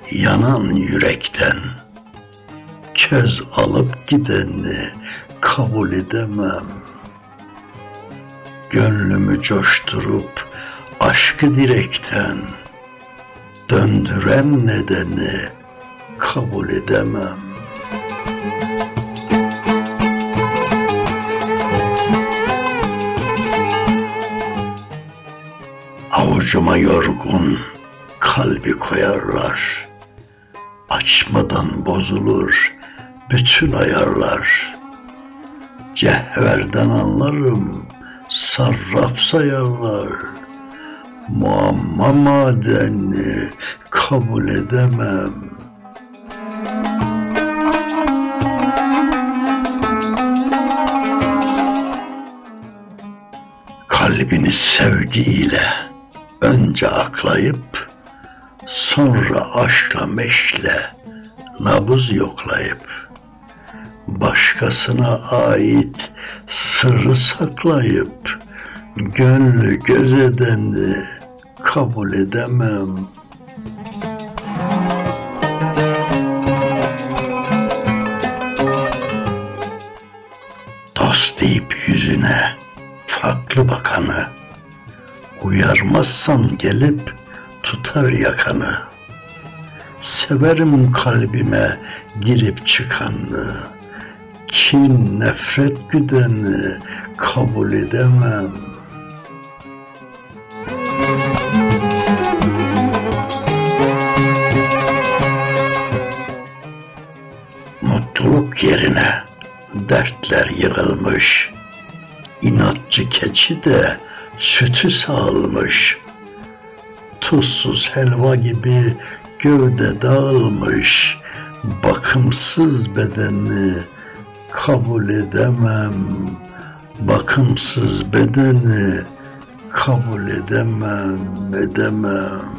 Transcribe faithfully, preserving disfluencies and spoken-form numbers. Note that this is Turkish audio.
Yanan yürekten köz alıp gideni kabul edemem. Gönlümü coşturup aşkı direkten döndüren nedeni kabul edemem. Avucuma yorgun kalbi koyarlar, açmadan bozulur bütün ayarlar. Cehverden anlarım, sarraf sayarlar. Muamma madeni kabul edemem. Kalbini sevgiyle önce aklayıp, sonra aşkla meşle nabız yoklayıp, başkasına ait sırrı saklayıp, gönlü göz edeni kabul edemem. Dost deyip yüzüne farklı bakanı, uyarmazsan gelip tutar yakanı. Severim kalbime girip çıkanı, kin nefret güdeni kabul edemem. Mutluluk yerine dertler yığılmış, inatçı keçi de sütü sağılmış. Tuzsuz helva gibi gövde dağılmış, bakımsız bedeni kabul edemem. Bakımsız bedeni kabul edemem, edemem.